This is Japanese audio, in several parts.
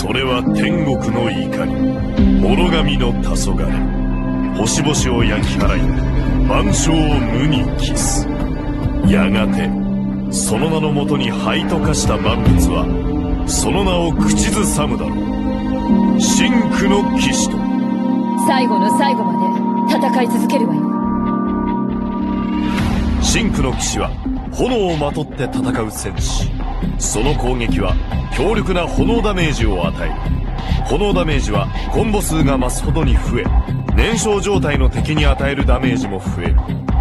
それは天国の怒り、諸神の黄昏、星々を焼き払い、万象を無に帰す。やがてその名のもとに灰と化した万物はその名を口ずさむだろう。真紅の騎士と最後の最後まで戦い続けるわよ。 真紅の騎士は炎をまとって戦う戦士。その攻撃は強力な炎ダメージを与える。炎ダメージはコンボ数が増すほどに増え、燃焼状態の敵に与えるダメージも増える。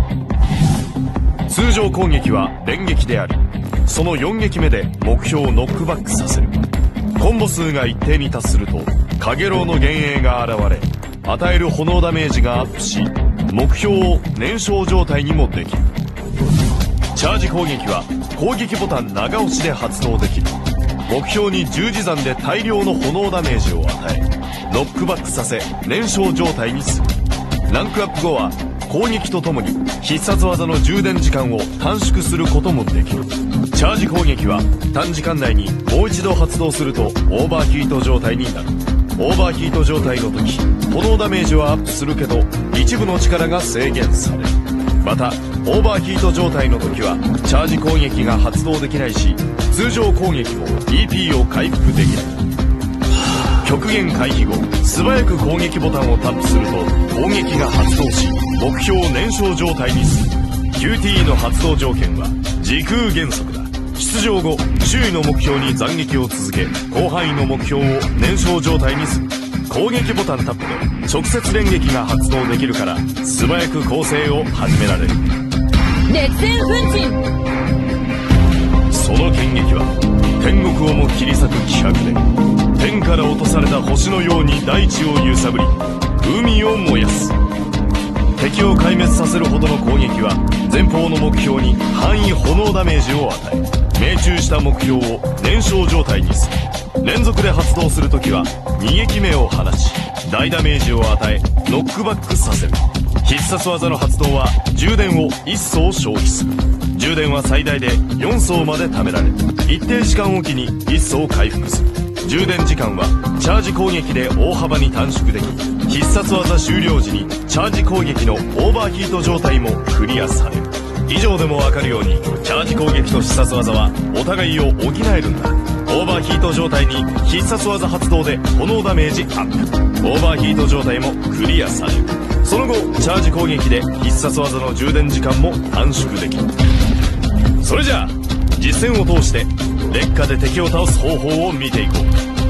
通常攻撃は連撃であり、その4撃目で目標をノックバックさせる。コンボ数が一定に達するとカゲロウの幻影が現れ、与える炎ダメージがアップし、目標を燃焼状態にもできる。チャージ攻撃は攻撃ボタン長押しで発動できる。目標に十字山で大量の炎ダメージを与え、ノックバックさせ燃焼状態にする。ランクアップ後は攻撃とともに必殺技の充電時間を短縮することもできる。チャージ攻撃は短時間内にもう一度発動するとオーバーヒート状態になる。オーバーヒート状態の時、炎ダメージはアップするけど一部の力が制限される。またオーバーヒート状態の時はチャージ攻撃が発動できないし、通常攻撃も EP を回復できない。極限回避後、素早く攻撃ボタンをタップすると攻撃が発動し、目標を燃焼状態にする。 QTE の発動条件は時空減速だ。出場後、周囲の目標に斬撃を続け、広範囲の目標を燃焼状態にする。攻撃ボタンタップで直接連撃が発動できるから、素早く攻勢を始められる。 熱戦奮陣。 その剣撃は天国をも切り裂く気迫で、天から落とされた星のように大地を揺さぶり、海を燃やす。敵を壊滅させるほどの攻撃は前方の目標に範囲炎ダメージを与え、命中した目標を燃焼状態にする。連続で発動するときは2撃目を放ち、大ダメージを与えノックバックさせる。必殺技の発動は充電を1層消費する。充電は最大で4層まで貯められ、一定時間おきに1層回復する。充電時間はチャージ攻撃で大幅に短縮でき、必殺技終了時にチャージ攻撃のオーバーヒート状態もクリアされる。以上でもわかるように、チャージ攻撃と必殺技はお互いを補えるんだ。オーバーヒート状態に必殺技発動で炎ダメージアップ。オーバーヒート状態もクリアされる。その後チャージ攻撃で必殺技の充電時間も短縮できる。それじゃあ実戦を通して劣化で敵を倒す方法を見ていこう。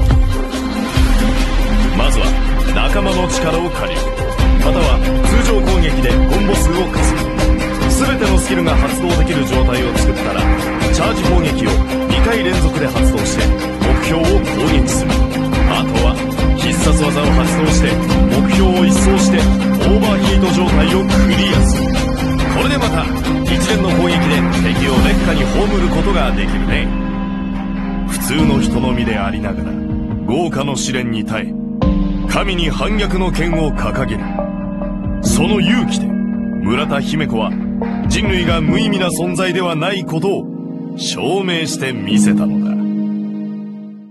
まずは仲間の力を借りる、または通常攻撃でコンボ数を稼ぐ。全てのスキルが発動できる状態を作ったら、チャージ攻撃を2回連続で発動して目標を攻撃する。あとは必殺技を発動して目標を一掃してオーバーヒート状態をクリアする。これでまた一連の攻撃で敵を劣化に葬ることができるね。普通の人の身でありながら豪華の試練に耐え、神に反逆の剣を掲げる。その勇気で村田姫子は人類が無意味な存在ではないことを証明してみせたのだ。